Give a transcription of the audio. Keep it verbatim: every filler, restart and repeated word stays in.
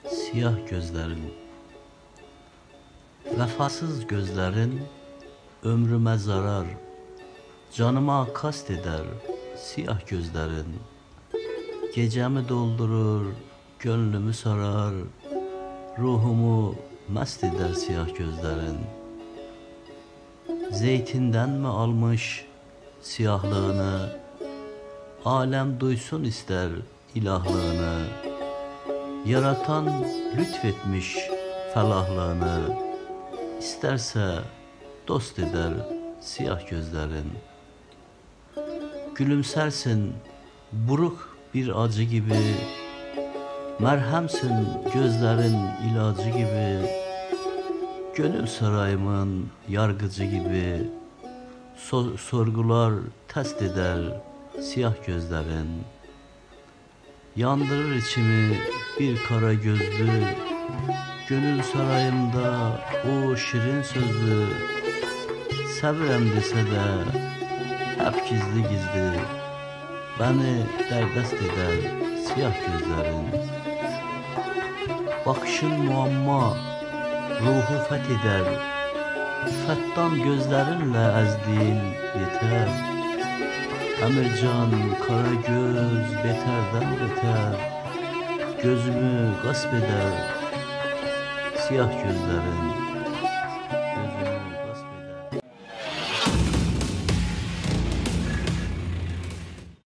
Siyah gözlerin, vefasız gözlerin ömrüme zarar, canıma kast eder siyah gözlerin. Gecemi doldurur, gönlümü sarar, ruhumu mest eder siyah gözlerin. Zeytinden mi almış siyahlığını, alem duysun ister ilahlığını. Yaratan lütfetmiş felahlığını, isterse dost eder siyah gözlerin. Gülümsersin buruk bir acı gibi, merhemsin gözlerin ilacı gibi. Gönül sarayımın yargıcı gibi, so sorgular test eder siyah gözlerin. Yandırır içimi bir kara gözlü, gönül sarayımda o şirin sözlü. Sevirem dese de hep gizli gizli, beni derdest eder siyah gözlerin. Bakışın muamma, ruhu fetheder, fettan gözlerinle ezdiğin yeter. Emircan kara göz beterden beter, gözümü gasp eder siyah gözlerin.